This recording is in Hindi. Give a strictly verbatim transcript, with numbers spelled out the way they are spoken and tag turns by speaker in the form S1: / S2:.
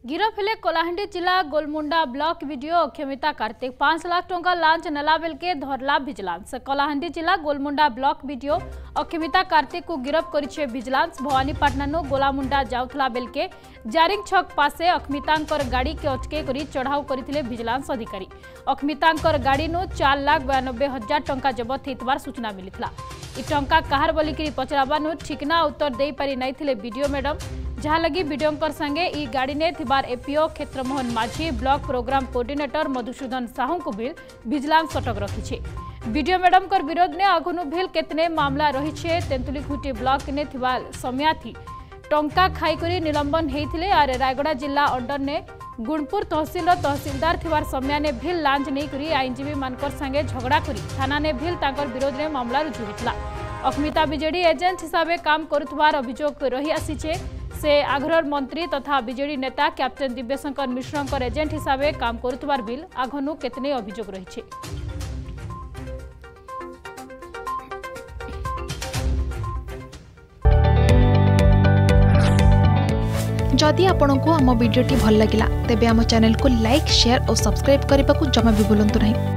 S1: गिरफ हेले कलाहांडी जिला गोलमुंडा ब्लॉक वीडियो अक्षमिता कार्तिक पांच लाख टंका लांच नेला बेल के धरला विजिलेंस। कलाहांडी जिला गोलमुंडा ब्लॉक वीडियो अक्षमिता कार्तिक को गिरफ करिछे विजिलेंस। भवानीपाटनानु गोलामुंडा जाउथला बेल के जारिंग छक पासे अक्षमितांकर गाड़ी के अटके करी चढ़ाऊ करथिले विजिलेंस अधिकारी। अक्षमितांकर गाड़ी नु चार लाख बयानबे हजार टंका जबत हेतबार सूचना मिलिथला। इ टंका कहार बोलिकरी पचराबानु ठिकना उत्तर देई पारि नाइथिले वीडियो मैडम, जहाँ लगी वीडियोंकर संगे इ गाड़ी ने थिबार APO Kshetramohan Majhi, block program coordinator Madhusudan Sahu को भी विजिलेंस अटक रखी। वीडियो मैडम कर विरोध ने आगुनु भेल केतने मामला रही छे। तेंतुलीखुंटी ब्लॉक ने थिबा समयाथी टंका खाईकरी निलंबन हेथिले। आरे रायगड़ा जिला अंडर ने गुणपुर तहसील तहसीलदार थिबार समय ने भेल लांच नहीं करी आईनजीवी मानकर संगे झगड़ा करी थाना ने भेल तांकर विरोध में मामला रुजु होतला। अक्षमिता बीजेडी एजेंट हिसाब काम करुथबार अभियोग रही आसीचे। से आघर मंत्री तथा बीजेडी नेता कैप्टेन दिव्यशंकर मिश्र एजेंट हिसाब काम करुथबार बिल आघनु केतने अभियोग रही।
S2: जदि आपंक आम भिडी भल लगा तेब आम चैनल को लाइक, शेयर और सब्सक्राइब करने को जमा भी भूलु नहीं।